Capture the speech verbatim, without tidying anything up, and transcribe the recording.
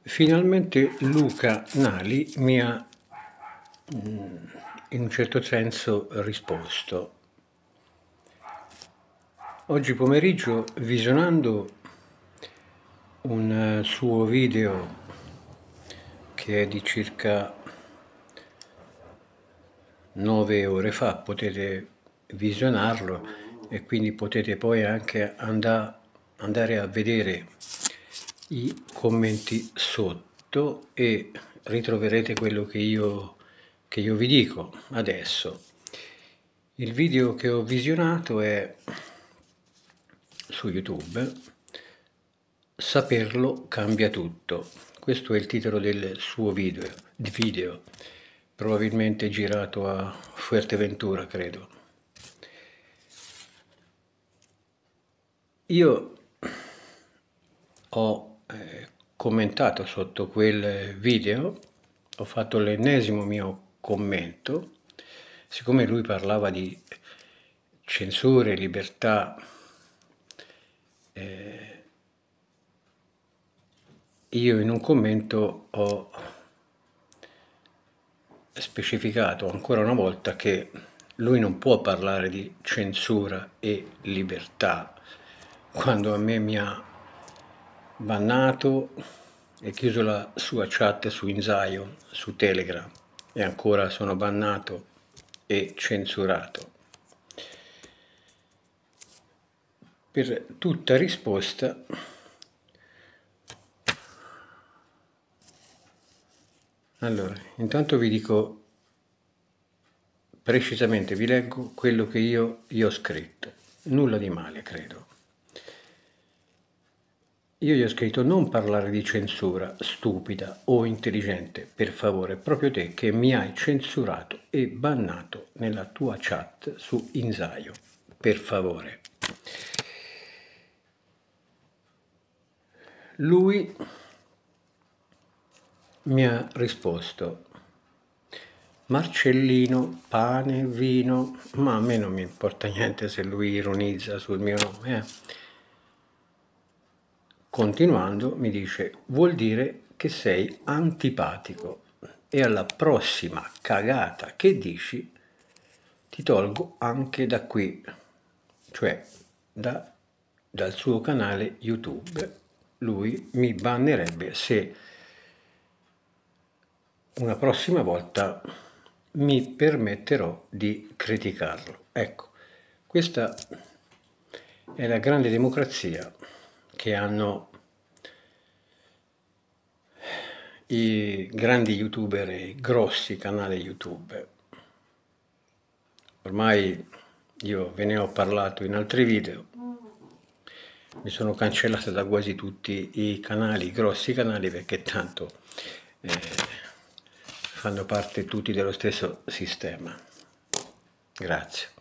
Finalmente Luca Nali mi ha in un certo senso risposto. Oggi pomeriggio, visionando un suo video che è di circa nove ore fa, potete visionarlo e quindi potete poi anche andare, andare a vedere i commenti sotto e ritroverete quello che io, che io vi dico adesso. Il video che ho visionato è su YouTube, Saperlo cambia tutto. Questo è il titolo del suo video, video probabilmente girato a Fuerteventura, credo. Io ho eh, commentato sotto quel video, ho fatto l'ennesimo mio commento, siccome lui parlava di censura e libertà, eh, io in un commento ho specificato ancora una volta che lui non può parlare di censura e libertà quando a me mi ha bannato e chiuso la sua chat su InZion, su Telegram, e ancora sono bannato e censurato. Per tutta risposta allora, intanto vi dico precisamente, vi leggo quello che io gli ho scritto, nulla di male credo. Io gli ho scritto: non parlare di censura stupida o intelligente, per favore, proprio te che mi hai censurato e bannato nella tua chat su InZion, per favore. Lui mi ha risposto: Marcellino, pane, vino, ma a me non mi importa niente se lui ironizza sul mio nome, eh. Continuando mi dice: vuol dire che sei antipatico e alla prossima cagata che dici ti tolgo anche da qui, cioè da, dal suo canale YouTube. Lui mi bannerebbe se una prossima volta mi permetterò di criticarlo. Ecco, questa è la grande democrazia che hanno i grandi youtuber e i grossi canali YouTube. Ormai io ve ne ho parlato in altri video, mi sono cancellato da quasi tutti i canali, i grossi canali, perché tanto eh, fanno parte tutti dello stesso sistema. Grazie.